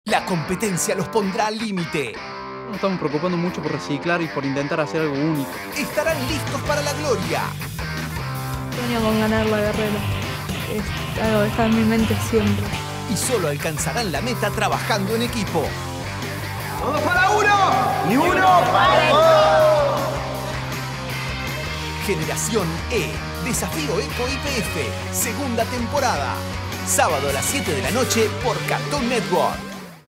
La competencia los pondrá al límite. Nos estamos preocupando mucho por reciclar y por intentar hacer algo único. Estarán listos para la gloria. Sueño con ganar la Guerrero. Es algo que está en mi mente siempre. Y solo alcanzarán la meta trabajando en equipo. ¡Todos para uno! ¡Ni uno para el otro! Generación E. Desafío Eco IPF. Segunda temporada. Sábado a las 7 de la noche por Cartoon Network.